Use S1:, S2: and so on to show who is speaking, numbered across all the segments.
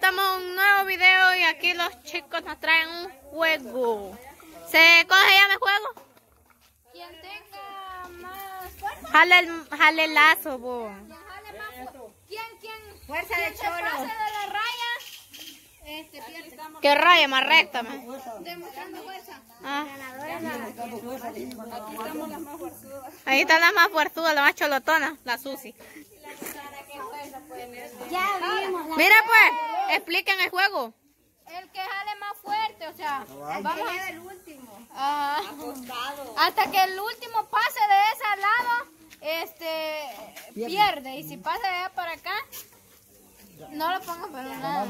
S1: estamos en un nuevo video y aquí los chicos nos traen un juego. ¿Cómo se llama el juego?
S2: Quien tenga más fuerza.
S1: Jale el lazo, bo.
S2: ¿Quién?
S3: Fuerza de
S2: Se pase
S3: cholo.
S2: de la raya. Pierde.
S1: ¿Qué raya más recta, man?
S2: Demostrando fuerza.
S1: Ah,
S2: Aquí estamos las más fuerzudas.
S1: ahí están las más fuerzudas, las más cholotonas, la Susi.
S3: Ya vimos la
S1: Mira pues, expliquen el juego.
S2: El que jale más fuerte, o sea, vamos a
S3: el último.
S2: hasta que el último pase de ese lado, pierde. Y si pasa de allá para acá, no lo pongan para nada.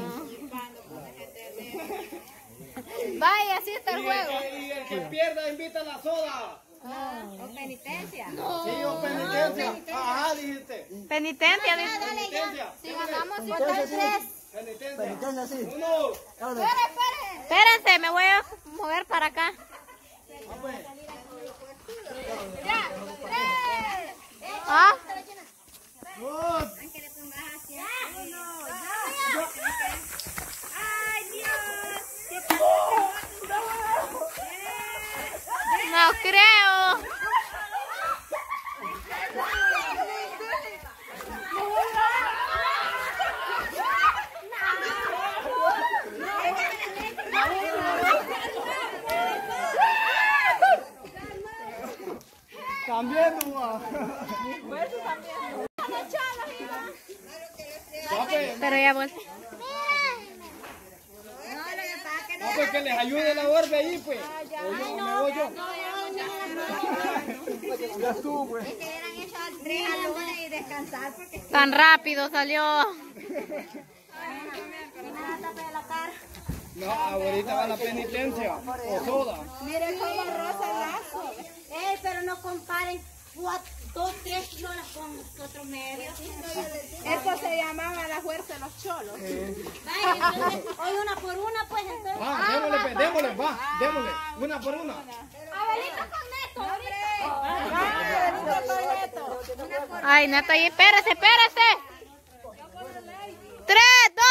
S2: Vaya, así está el juego.
S4: Y el que pierda invita a la soda.
S3: O penitencia.
S4: Sí, o penitencia. Ajá, dijiste.
S1: Penitencia, dice.
S4: Penitencia.
S2: Si ganamos, si votan 3.
S4: Penitencia.
S3: sí.
S4: Uno.
S2: Espere.
S1: Espérense, me voy a mover para acá.
S2: Ya, 3.
S1: Ah,
S4: Dos.
S3: Ay, Dios.
S1: no creo.
S4: También, mamá.
S1: Pero ya voy.
S4: No, pues que les ayude la orden ahí, pues. O yo, me voy yo. Ya estuvo, pues.
S3: Que hubieran hecho 3 jalones y descansar porque
S1: Tan rápido salió.
S3: nada tapa de la cara.
S4: No, ahorita va la penitencia. O soda.
S3: Miren cómo rosa el lazo. Pero no comparen 2, 3 cholas con otros medios.
S2: Esto se llamaba la fuerza de los cholos.
S3: Vaya, entonces, hoy una por una, pues entonces.
S4: Va, démosle, pues, démosle, va, démosle. Una por una.
S2: Abelito con Neto,
S1: Ay, Neto, ahí, espérese. 3, 2,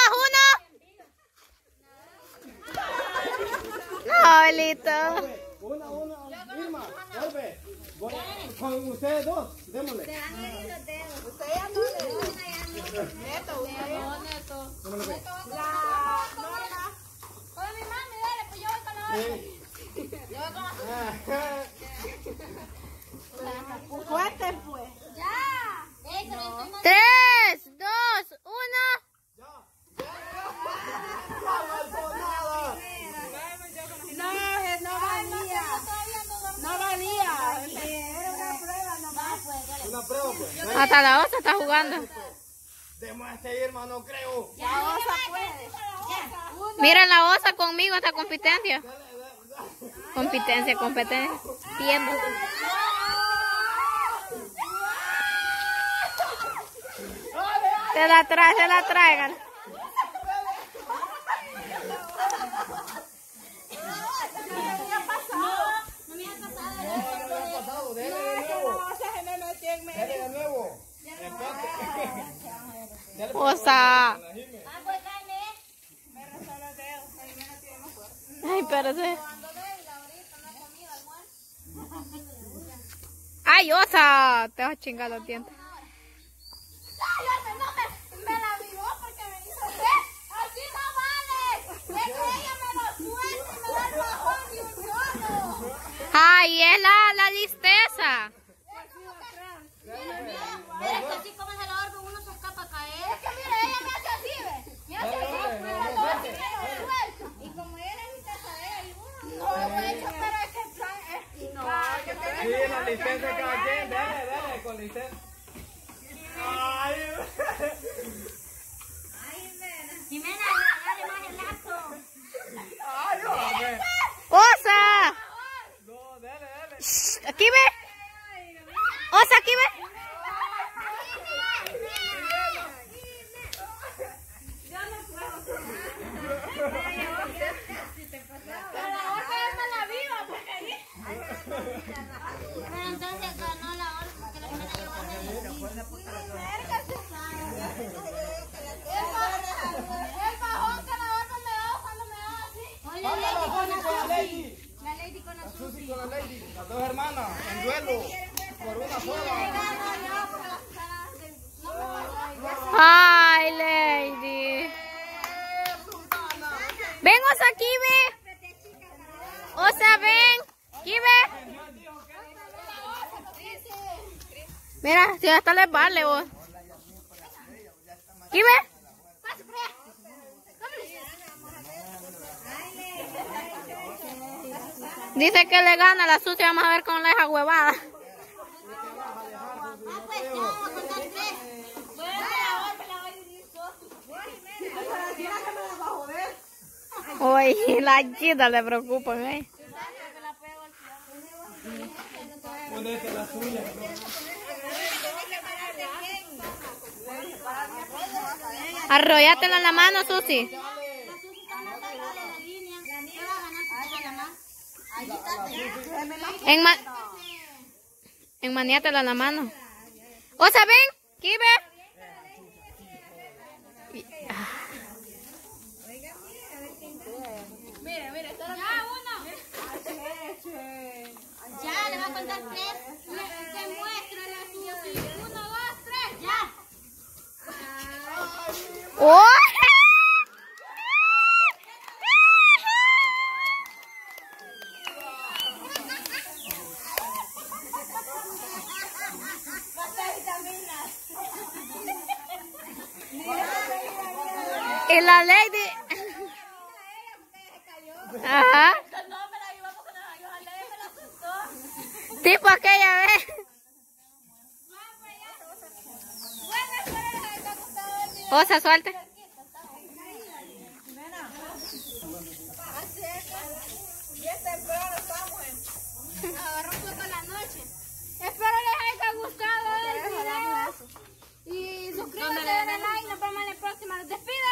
S1: 1. No, Abelito.
S4: Una, Irma, vuelve. Con ustedes dos, démosle.
S2: Neto.
S4: Démosle, pues.
S2: Con mi mami, dale, pues yo voy con la otra.
S3: Fuerte, pues.
S2: Ya.
S1: 3, 2, 1.
S2: No valía.
S3: Era una prueba nomás, pues.
S4: Una prueba, pues.
S1: Hasta la osa está jugando.
S4: Demuestre, Irma, no creo.
S1: Mira la osa conmigo esta competencia. Competencia. Tiempo. Se la traigan.
S4: Dale de nuevo.
S1: Osa. Ay, espérate. Ay, osa. Te vas a chingar los dientes.
S2: Me la miró porque me dijo, así no vale. Es que ella me lo suelta y me da el bajón de un solo.
S1: Ay, es la listeza.
S3: Pero es que así como se lo orbe, uno se escapa a caer.
S2: Es que mira, ella me hace así, ¿ve? Me hace así, me lo suelta.
S3: Y como ella es intentadera y uno.
S2: No, pues, pero es que el plan es... No, yo te
S4: Sí, la licencia de cada quien. Dale, con licencia. Ay,
S3: Jimena, dale más el lazo.
S1: Osa.
S4: no, dale.
S1: Aquí ve. Osa, aquí ve.
S2: Pero la otra es mala viva, porque ahí...
S3: Pero entonces ganó la otra porque la Jimena llevó
S4: hizo la Lady. Las dos hermanas en duelo por una sola.
S1: Ay, Lady. Ven, Osa, aquí ve. Osa, ven. Aquí ve. Mira, si hasta les vale vos. ¿Aquí ve? Dice que le gana la sucia, vamos a ver con la hija huevada. Oye, la chita le preocupan,
S4: Ponete la suya.
S1: Arrollátela en la mano, Susi. Enmaniátela en la mano. Osa, ven, aquí ve.
S2: Ya, le voy a contar 3. Demuéstrale a Susi. 1, 2, 3, ya.
S1: ¡Oh! Y la Lady. Ajá. Tipo aquella vez. Osa, suelte.
S2: Espero les haya gustado el video. Y suscríbanse, denle like. Nos vemos en la próxima. Los despido.